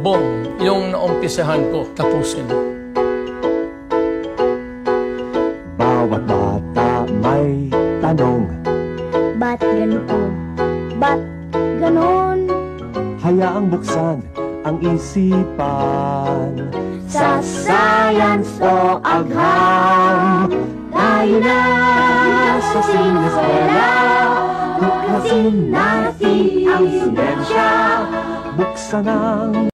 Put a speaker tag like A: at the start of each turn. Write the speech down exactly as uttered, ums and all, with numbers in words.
A: lubong yung naumpisahan ko tapusin.
B: Bawat bata may tanong,
C: ba't ganito? Ba't ganon?
B: hayaang buksan ang isipan.
C: Sa science o agham, tayo na sa sineskwela. Buklasin natin ang siyensya.
B: Buksan ang